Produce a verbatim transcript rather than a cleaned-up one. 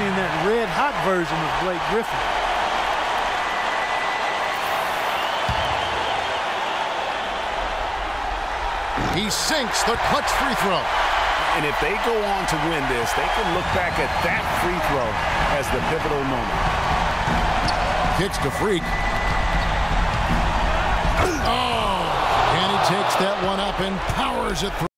seeing that red-hot version of Blake Griffin. He sinks the clutch free throw. And if they go on to win this, they can look back at that free throw as the pivotal moment. Kicks to Freak. Oh! And he takes that one up and powers it through.